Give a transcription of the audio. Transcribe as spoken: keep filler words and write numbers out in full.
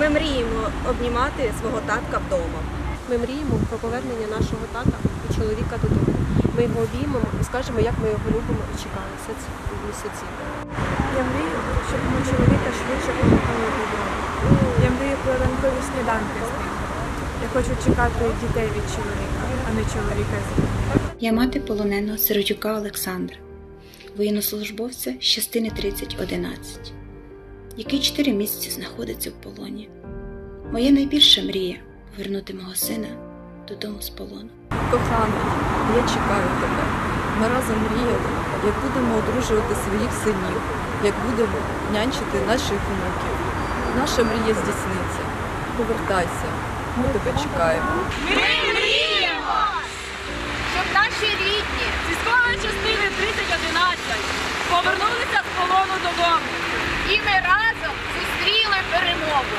Ми мріємо обнімати свого татка вдома. Ми мріємо про повернення нашого тата і чоловіка додому. Ми його обіймемо і скажемо, як ми його любимо і чекаємо все ці місяці. Я мрію, щоб мого чоловіка швидше повернули додому. Я мрію про ранкові сніданки з ним. Я хочу чекати дітей від чоловіка, а не чоловіка з дітьми. Я мати полоненого Сиротюка Олександра, воєннослужбовця з частини тридцять одинадцять, який чотири місяці знаходиться в полоні. Моя найбільша мрія – повернути мого сина додому з полону. Кохана, я чекаю тебе. Ми разом мріяли, як будемо одружувати своїх синів, як будемо нянчити наших внуків. Наша мрія здійсниться. Повертайся, ми тебе чекаємо. Ми мріємо, щоб наші рідні з військової частини тридцять одинадцять повернулися з полону додому. І ми разом зустріли перемогу.